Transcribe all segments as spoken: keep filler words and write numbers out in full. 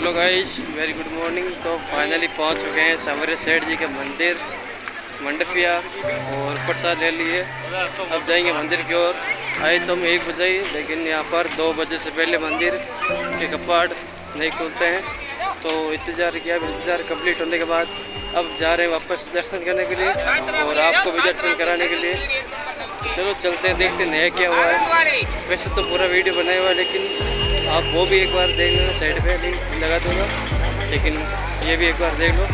Hello guys, very good morning. तो finally पहुंच चुके हैं सांवरिया सेठ जी के मंदिर मंडपिया और प्रसाद ले लिए। अब जाएंगे मंदिर की ओर। आए तो हम एक बजे ही, लेकिन यहाँ पर दो बजे से पहले मंदिर के कपाट नहीं खुलते हैं। तो इंतज़ार किया, इंतज़ार कंप्लीट होने के बाद अब जा रहे हैं वापस दर्शन करने के लिए और आपको भी दर्शन कराने के लिए। चलो चलते हैं, देखते हैं नया क्या हुआ है। वैसे तो पूरा वीडियो बनाया हुआ है, लेकिन आप वो भी एक बार देख लेना, साइड पे लिंक लगा दूँगा, लेकिन ये भी एक बार देख लो।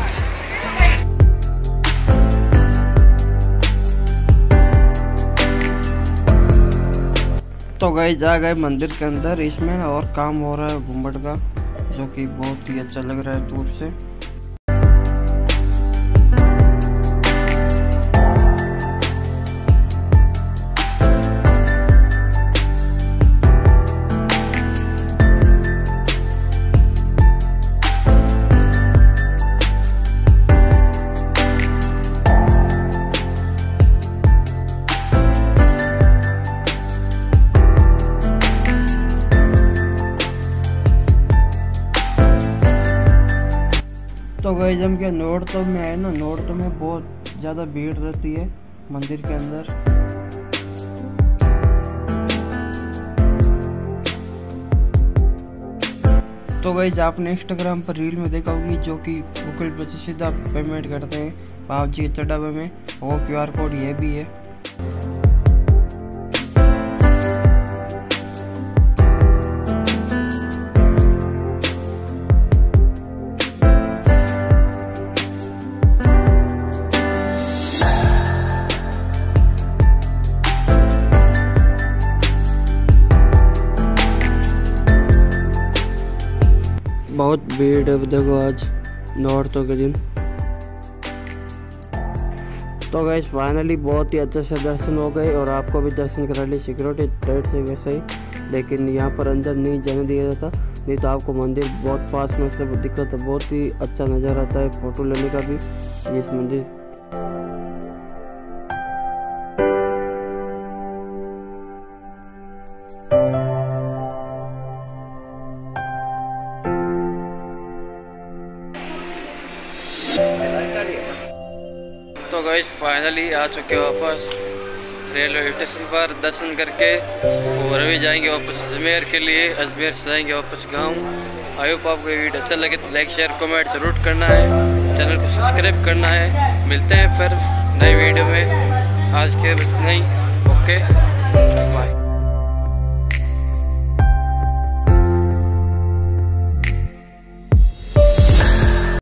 तो गए जा गए मंदिर के अंदर, इसमें और काम हो रहा है घुम्मट का, जो कि बहुत ही अच्छा लग रहा है दूर से। तो गए जब के नॉर्थ में है ना, नॉर्थ में बहुत ज़्यादा भीड़ रहती है मंदिर के अंदर। तो गई आपने इंस्टाग्राम पर रील में देखा होगी, जो कि गूगल पे से सीधा पेमेंट करते हैं बाबा जी के चढ़ावे में। वो क्यू आर कोड ये भी है। बहुत भीड़ है, देखो आज नॉर्थों के दिन। तो गाइस फाइनली बहुत ही अच्छे से दर्शन हो गए और आपको भी दर्शन करा ली सिक्योरिटी टाइट से वैसे ही, लेकिन यहाँ पर अंदर नहीं जाने दिया जाता, नहीं तो आपको मंदिर बहुत पास में से दिक्कत है। बहुत ही अच्छा नज़ारा आता है फोटो लेने का भी इस मंदिर। तो गाइस फाइनली आ चुके वापस रेलवे स्टेशन पर दर्शन करके, और अभी जाएंगे वापस अजमेर के लिए। अजमेर से जाएंगे वापस गांव। आई होप आपको ये वीडियो अच्छा लगे तो लाइक शेयर कमेंट जरूर करना है, चैनल को सब्सक्राइब करना है। मिलते हैं फिर नई वीडियो में, आज के इतना ही। Okay bye.